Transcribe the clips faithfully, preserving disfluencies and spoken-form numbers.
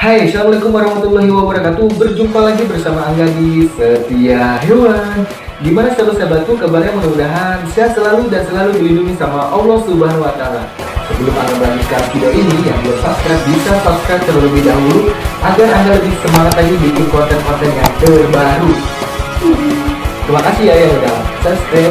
Hai, assalamualaikum warahmatullahi wabarakatuh. Berjumpa lagi bersama Angga di Setia Hewan. Gimana sahabat-sahabatku, kabarnya? Mudah-mudahan sehat selalu dan selalu dilindungi sama Allah Subhanahu Wa Taala. Sebelum Angga melanjutkan video ini, yang belum subscribe bisa subscribe terlebih dahulu agar Angga lebih semangat lagi bikin konten-konten yang terbaru. Terima kasih ya yang udah subscribe.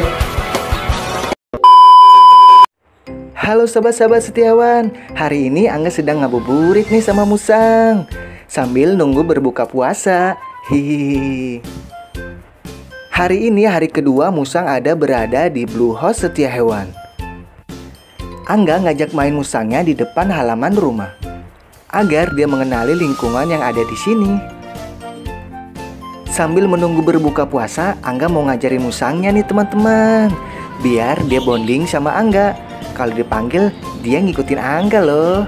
Halo sahabat-sahabat setiawan, hari ini Angga sedang ngabuburit nih sama Musang sambil nunggu berbuka puasa. Hihihi. Hari ini hari kedua Musang ada berada di Blue House Setia Hewan. Angga ngajak main Musangnya di depan halaman rumah agar dia mengenali lingkungan yang ada di sini. Sambil menunggu berbuka puasa, Angga mau ngajarin Musangnya nih teman-teman, biar dia bonding sama Angga. Kalau dipanggil, dia ngikutin Angga loh.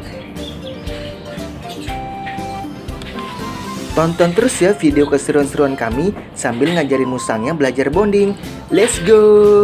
Tonton terus ya video keseruan-seruan kami sambil ngajarin Musangnya belajar bonding. Let's go!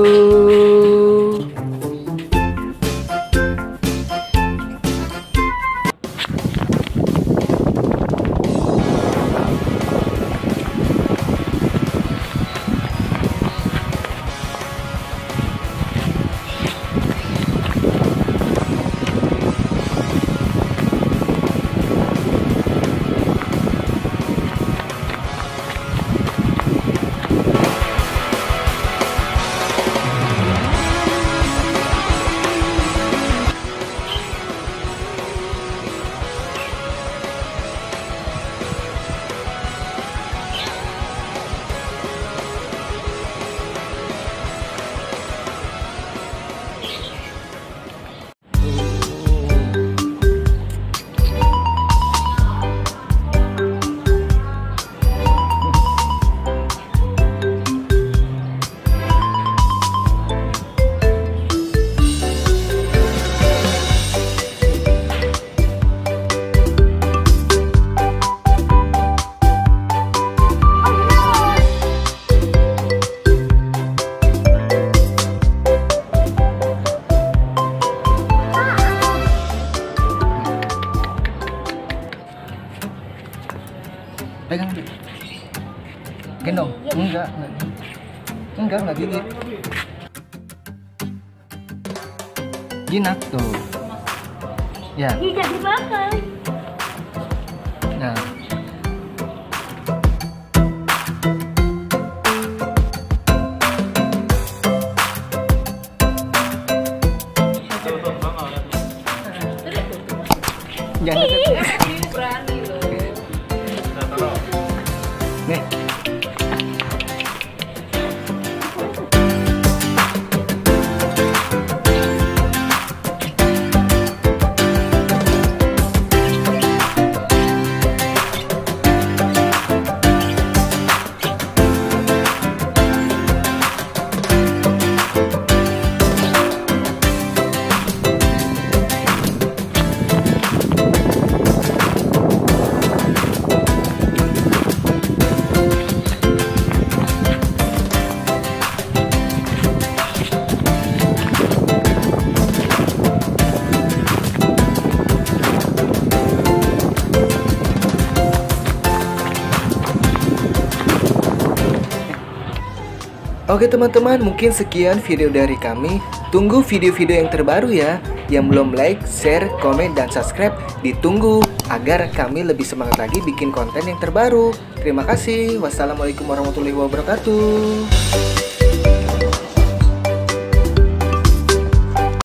Pegang deh. Gendong. Enggak, enggak. Enggak, enggak gigit. Jinak tuh. Ya. Tidak dimakan. Nah. Jangan dekat. Berani loh. Nih. Oke teman-teman, mungkin sekian video dari kami. Tunggu video-video yang terbaru ya. Yang belum like, share, komen, dan subscribe ditunggu agar kami lebih semangat lagi bikin konten yang terbaru. Terima kasih. Wassalamualaikum warahmatullahi wabarakatuh.